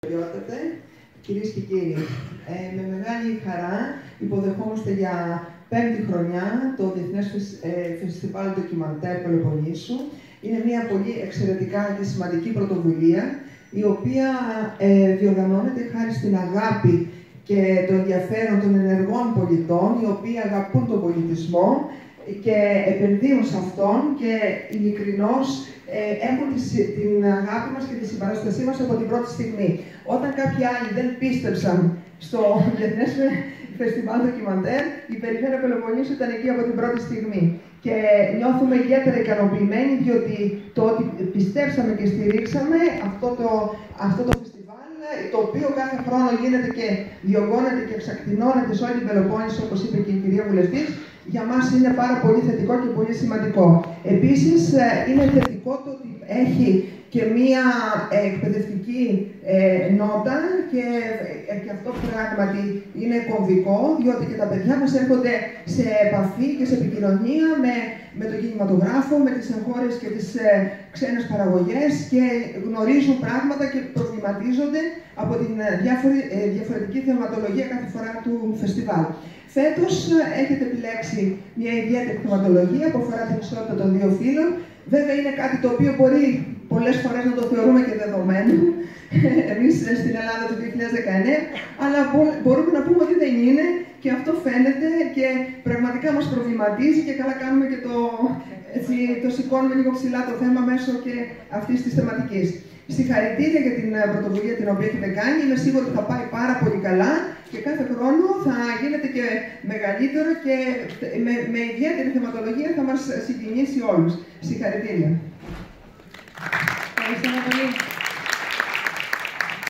Κυρίες και κύριοι, με μεγάλη χαρά υποδεχόμαστε για 5η χρονιά το Διεθνές Φεστιβάλ Ντοκιμαντέρ Πελοποννήσου. Είναι μια πολύ εξαιρετικά και σημαντική πρωτοβουλία, η οποία διοργανώνεται χάρη στην αγάπη και το ενδιαφέρον των ενεργών πολιτών, οι οποίοι αγαπούν τον πολιτισμό και επενδύουν σε αυτόν και ειλικρινώς έχουν την αγάπη μας και τη συμπαραστασή μας από την πρώτη στιγμή. Όταν κάποιοι άλλοι δεν πίστεψαν στο Διεθνές Φεστιβάλ Ντοκιμαντέρ, η Περιφέρεια Πελοποννήσου ήταν εκεί από την πρώτη στιγμή. Και νιώθουμε ιδιαίτερα ικανοποιημένοι, διότι το ότι πιστέψαμε και στηρίξαμε αυτό το φεστιβάλ, το οποίο κάθε χρόνο γίνεται και διωγγώνεται και εξακτηνώνεται σε όλη την Πελοπόννησο, όπως είπε και η κυρία Βουλευτής, για μας είναι πάρα πολύ θετικό και πολύ σημαντικό. Επίσης, είναι θετικό το ότι έχει και μία εκπαιδευτική νότα και αυτό πράγματι είναι κομβικό, διότι και τα παιδιά μας έρχονται σε επαφή και σε επικοινωνία με τον κινηματογράφο, με τις εγχώριες και τις ξένες παραγωγές και γνωρίζουν πράγματα και προβληματίζονται από την διαφορετική θεματολογία κάθε φορά του φεστιβάλ. Φέτος έχετε επιλέξει μια ιδιαίτερη θεματολογία που αφορά την ισότητα των δύο φύλων. Βέβαια είναι κάτι το οποίο μπορεί πολλές φορές να το θεωρούμε και δεδομένο, εμείς στην Ελλάδα το 2019, αλλά μπορούμε να πούμε ότι δεν είναι και αυτό φαίνεται και πραγματικά μας προβληματίζει και καλά κάνουμε και το σηκώνουμε λίγο ψηλά το θέμα μέσω και αυτής της θεματικής. Συγχαρητήρια για την πρωτοβουλία την οποία έχετε κάνει. Είμαι σίγουρη ότι θα πάει πάρα πολύ καλά και κάθε χρόνο θα γίνεται και μεγαλύτερο και με ιδιαίτερη θεματολογία θα μας συγκινήσει όλους. Συγχαρητήρια. Ευχαριστούμε πολύ.